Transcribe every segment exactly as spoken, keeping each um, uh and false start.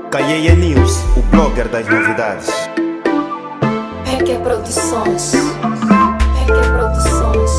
Caieia News, o blogger das novidades. Reggae Produções. Reggae Produções.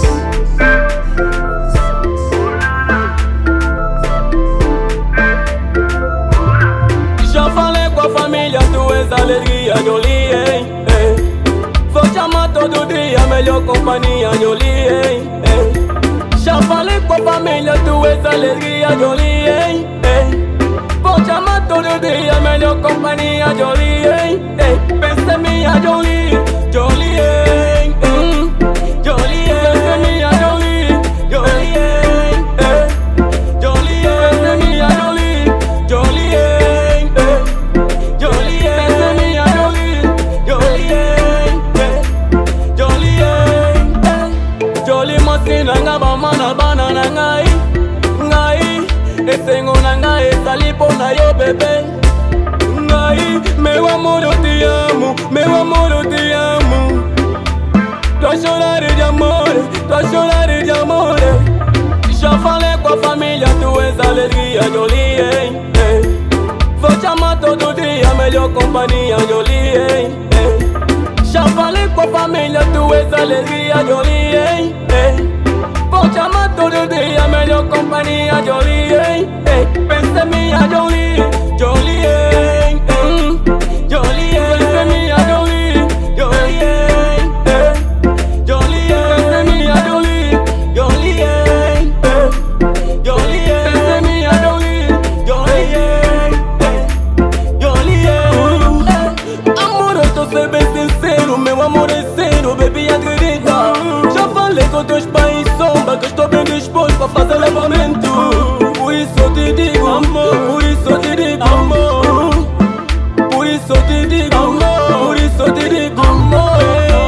Já falei com a família, tu és a alegria de Oli, hein? Vou chamar todo dia, melhor companhia de Oli, hein? Já falei com a família, tu és a alegria de Oli, hein? Vou chamar todo dia, melhor companhia de Oli, hein? Pensa em minha Jolie, Jolie, hein? Jolie, pensa em minha Jolie, Jolie, hein? Jolie, pensa em minha Jolie, Jolie, hein? Jolie, pensa em minha Jolie, Jolie, hein? Jolie, hein? Jolie, mocinha, ngaba mana banana ngai, ngai. Esengo na ngai, salipo na yo bebê. Ngai, meu amor eu te amo, meu amor eu te amo. Tô a chorar de amor, tô a chorar de amor. Já falei com a família, tu és a alegria de Oli, hein? Vou chamar todo dia, melhor companhia de Oli, hein? Já falei com a família, tu és a alegria de Oli, hein? Vou chamar todo dia, melhor companhia de Oli, hein? Pensa em minha Jolie, Jolie, hein? Jolie, pensa em minha Jolie, Jolie, hein? Jolie, pensa em minha Jolie, Jolie, hein? Jolie, pensa em minha Jolie, Jolie, hein? Jolie, hein? Amor, eu tô sendo bem sincero, meu amor é sério, baby, acredita. Já falei com teus pais em sombra, que eu estou bem disposto pra fazer levantamento. Por isso eu te digo, amor, por isso eu te digo, amor. Por isso eu te digo, amor, por isso eu te digo, amor.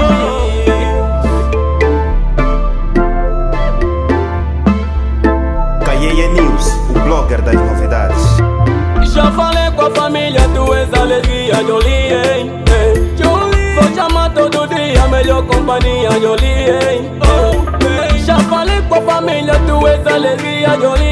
Caieia News, o blogger das novidades. Já falei com a família, tu és a alegria de Oli, hein? Vou chamar todo dia, melhor companhia de Oli, hein? Já falei com a família, tu és a alegria de Oli,